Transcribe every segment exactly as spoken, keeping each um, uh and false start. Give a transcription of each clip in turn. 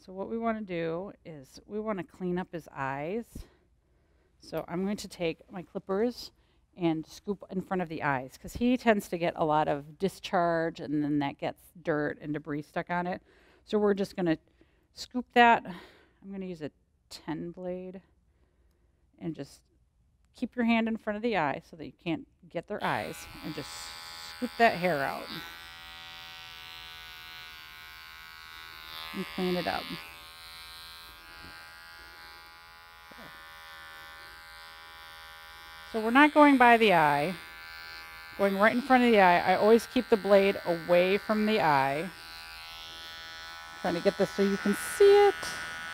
So what we want to do is we want to clean up his eyes. So I'm going to take my clippers and scoop in front of the eyes because he tends to get a lot of discharge and then that gets dirt and debris stuck on it. So we're just going to scoop that. I'm going to use a ten blade and just keep your hand in front of the eye so that you can't get their eyes and just scoop that hair out and clean it up. So we're not going by the eye, going right in front of the eye. I always keep the blade away from the eye. Trying to get this so you can see it.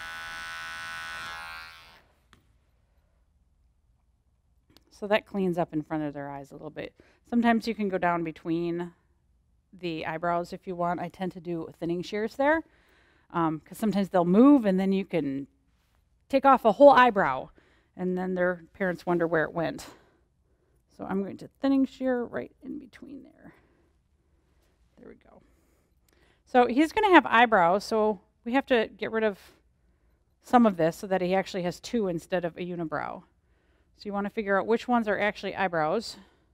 So that cleans up in front of their eyes a little bit. Sometimes you can go down between the eyebrows if you want. I tend to do thinning shears there because um, sometimes they'll move and then you can take off a whole eyebrow and then their parents wonder where it went. So I'm going to thinning shear right in between there. There we go. So he's going to have eyebrows, so we have to get rid of some of this so that he actually has two instead of a unibrow. So you want to figure out which ones are actually eyebrows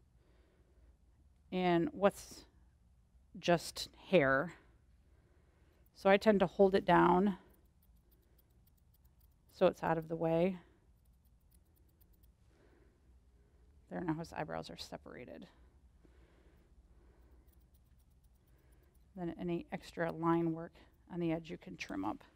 and what's just hair. So I tend to hold it down so it's out of the way. There, now his eyebrows are separated. Then any extra line work on the edge you can trim up.